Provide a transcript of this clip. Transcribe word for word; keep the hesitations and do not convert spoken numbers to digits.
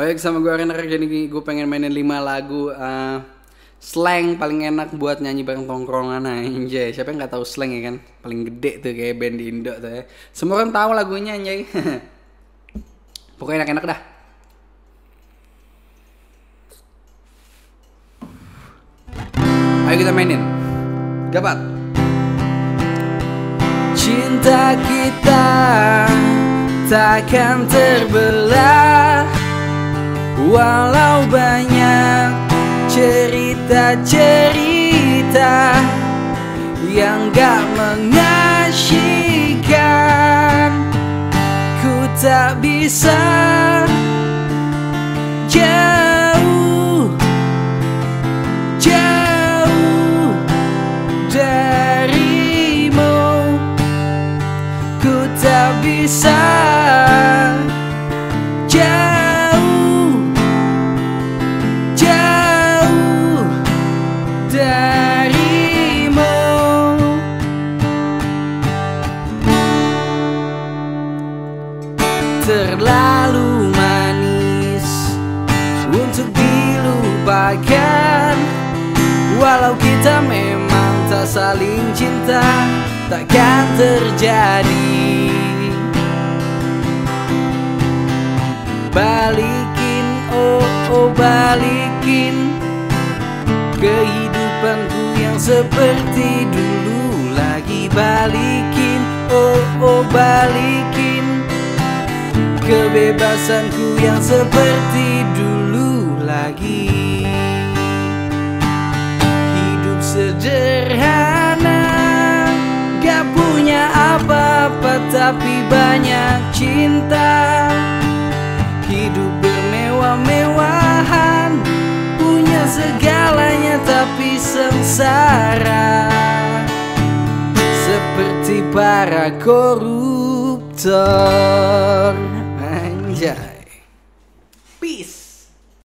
Baik, sama gue Renner. Jadi gue pengen mainin lima lagu uh, slang paling enak buat nyanyi bareng tongkrongan anjay. Siapa yang gak tahu slang ya kan? Paling gede tuh kayak band di Indo tuh ya. Semua orang tahu lagunya anjay. Pokoknya enak-enak dah. Ayo kita mainin. Dapat. Cinta kita takkan terbelah, walau banyak cerita-cerita yang gak mengasyikan. Ku tak bisa jauh, jauh darimu. Ku tak bisa jauh, jauh darimu. Terlalu manis untuk dilupakan, walau kita memang tak saling cinta, takkan terjadi. Balikin, oh oh balikin kehidupanku yang seperti dulu lagi. Balikin, oh oh balikin kebebasanku yang seperti dulu lagi. Hidup sederhana, gak punya apa-apa tapi banyak cinta. Hidup bermewah-mewahan, punya segalanya tapi sengsara, seperti para koruptor. Anjay.